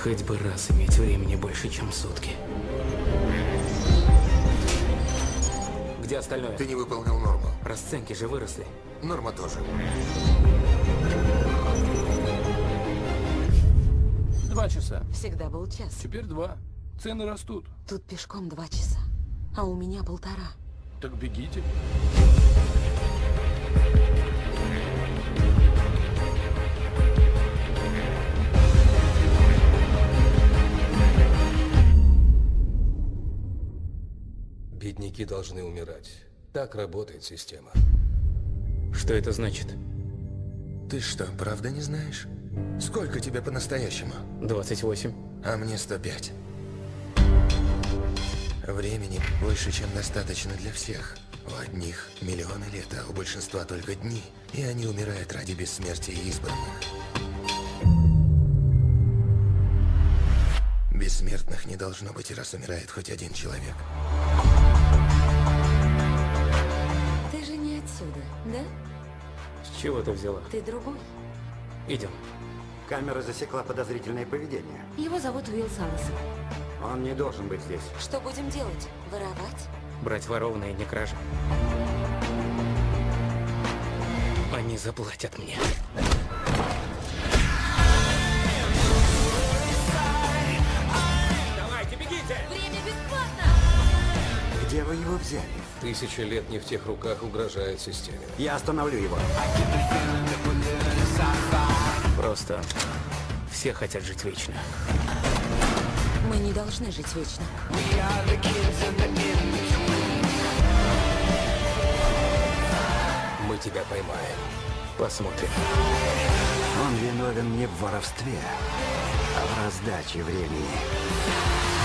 Хоть бы раз иметь времени больше, чем сутки. Где остальное? Ты не выполнил норму. Расценки же выросли. Норма тоже. 2 часа. Всегда был час. Теперь 2. Цены растут. Тут пешком 2 часа, а у меня 1,5. Так бегите. Бедняки должны умирать. Так работает система. Что это значит? Ты что, правда не знаешь? Сколько тебе по-настоящему? 28. А мне 105. Времени больше, чем достаточно для всех. У одних миллионы лет, а у большинства только дни. И они умирают ради бессмертия избранных. Бессмертных не должно быть, и раз умирает хоть один человек. Ты же не отсюда, да? С чего ты взяла? Ты другой. Идем. Камера засекла подозрительное поведение. Его зовут Уилл Салас. Он не должен быть здесь. Что будем делать? Воровать? Брать ворованное, не кража. Они заплатят мне. Давайте, бегите! Время бесплатно! Где вы его взяли? 1000 лет не в тех руках угрожает системе. Я остановлю его. Просто все хотят жить вечно. Мы не должны жить вечно. Мы тебя поймаем. Посмотрим. Он виновен не в воровстве, а в раздаче времени.